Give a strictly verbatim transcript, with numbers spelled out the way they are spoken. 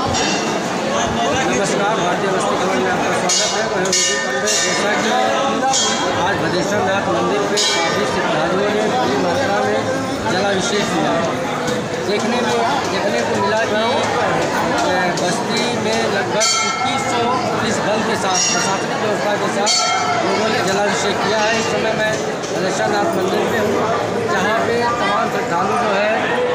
नमस्कार, भारतीय बस्ती खबर में आपका स्वागत है। मैं विजय पंडे। जैसा कि आज भदेश्वर नाथ मंदिर पे काफ़ी श्रद्धालुओं ने बड़ी मात्रा में जलाभिषेक किया है। देखने में देखने को मिला कि बस्ती में लगभग इक्कीस सौ पुलिस बल के साथ प्रशासनिक व्यवस्था के साथ लोगों ने जलाभिषेक किया है। इस समय मैं भदेश्वर नाथ मंदिर पे हूँ, जहाँ पे तमाम श्रद्धालु जो है